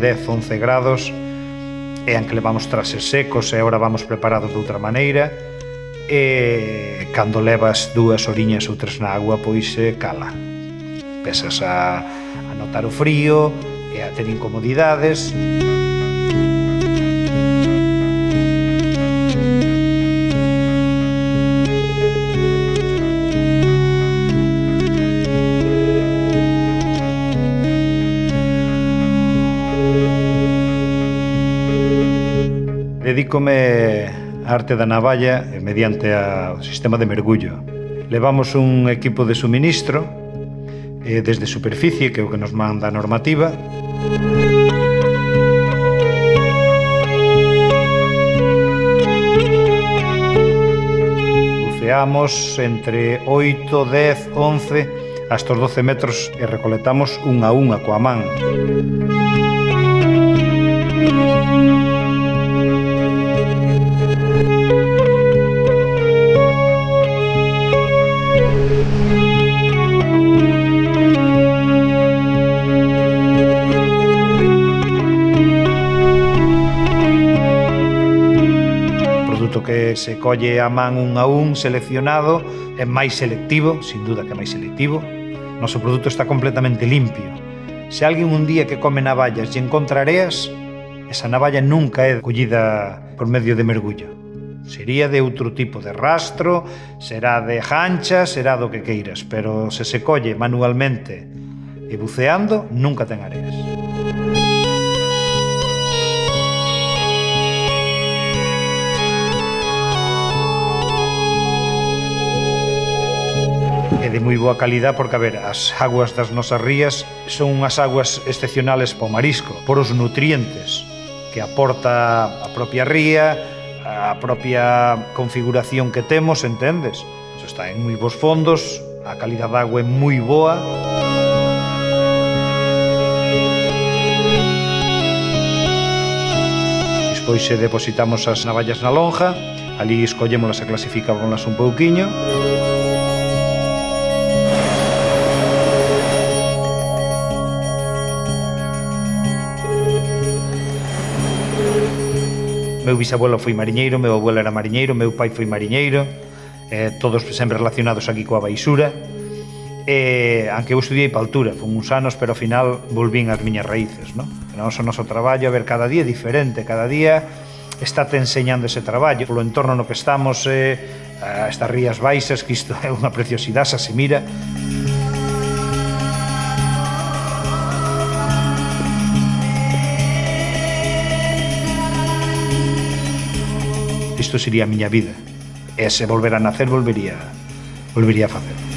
10, 11 grados, e en que levamos trases secos e agora vamos preparados de outra maneira, e cando levas 2 horiñas ou 3 na agua, pois cala. Pesas a notar o frío e a ter incomodidades. Dedícome á arte da navalla mediante o sistema de mergullo. Levamos un equipo de suministro desde superficie, que é o que nos manda a normativa. Buceamos entre 8, 10, 11 hasta os 12 metros e recolectamos unha a unha coa man. Que se colle a man un a un seleccionado é máis selectivo, sin duda que é máis selectivo. Noso produto está completamente limpio. Se alguén un día que come navallas e encontra areas, esa navalla nunca é collida por medio de mergullo. Sería de outro tipo de rastro, será de gancha, será do que queiras, pero se se colle manualmente e buceando, nunca ten areas. É de moi boa calidad porque, a ver, as aguas das nosas rías son unhas aguas excepcionales para o marisco, por os nutrientes que aporta a propia ría, a propia configuración que temos, entendes? Está en moi bons fondos, a calidad da agua é moi boa. Despois depositamos as navallas na lonja, ali escollémolas e clasificámolas un pouquiño. Meu bisabuelo foi mariñeiro, meu abuelo era mariñeiro, meu pai foi mariñeiro, todos sempre relacionados aquí coa baixura. Aunque eu estudiei pa altura, fun uns anos, pero ao final volvín ás miñas raíces, non? O noso traballo, a ver, cada día é diferente, cada día está te enseñando ese traballo. Polo entorno no que estamos, estas rías baixas, que isto é unha preciosidade, xa se mira. Isto sería a miña vida. E se volver a nacer, volvería a facer.